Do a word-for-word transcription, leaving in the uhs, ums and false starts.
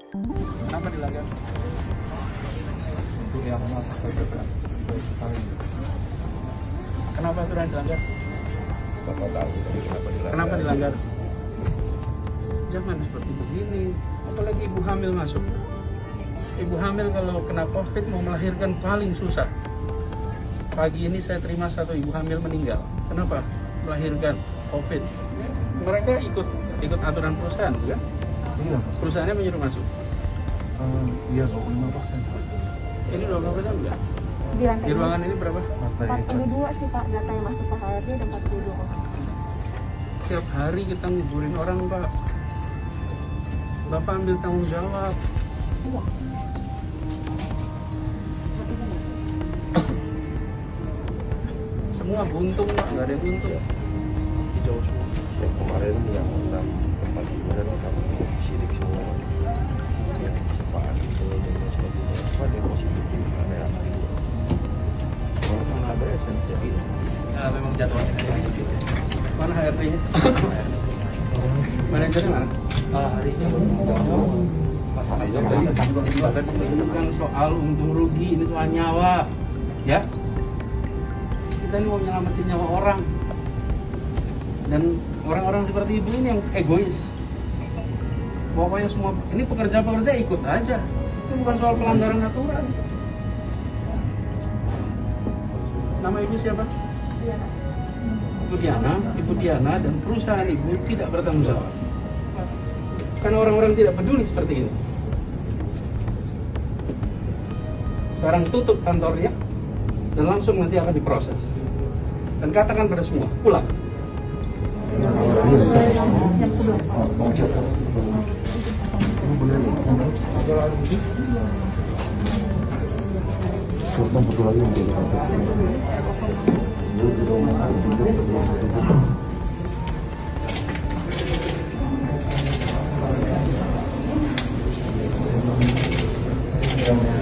Kenapa dilanggar? Untuk yang masak saja. Kenapa aturan dilanggar? Bapak tahu tapi kenapa dilanggar? Kenapa dilanggar? Jangan seperti begini. Apalagi ibu hamil masuk. Ibu hamil kalau kena COVID mau melahirkan paling susah. Pagi ini saya terima satu ibu hamil meninggal. Kenapa? Melahirkan COVID. Mereka ikut ikut aturan perusahaan, kan? Iya, Perusahaannya menyuruh masuk. uh, iya dua puluh lima persen. Ini dua puluh persen enggak? Di lantai Di ruangan ini berapa? empat puluh dua sih Pak, data yang masuk H R D ada empat puluh dua orang. Setiap hari kita nguburin orang, Pak. Bapak ambil tanggung jawab. Iya. Semua buntung, Pak. Nggak ada yang buntung. Jauh semua. Yang kemarin yang enam tempat hiburan kami sidik semua. Yang sepakat itu dan sebagainya. Apa dia masih bikin aneh-aneh. Walaupun ada esensi ini. Nah, memang jadwalnya ada di situ. Mana H R D-nya? Manajernya mana? Ah, hari ini masalahnya Ini bukan soal untung rugi, ini soal nyawa, ya. Kita ini mau menyelamatin nyawa orang, dan orang-orang seperti ibu ini yang egois. Pokoknya semua ini pekerja-pekerja ikut aja. Ini bukan soal pelanggaran aturan. Nama ibu siapa? Iya. Ibu Diana, Ibu Diana dan perusahaan ibu tidak bertanggung jawab. Karena orang-orang tidak peduli seperti ini. Sekarang tutup kantornya dan langsung nanti akan diproses. Dan katakan pada semua, pulang. Yang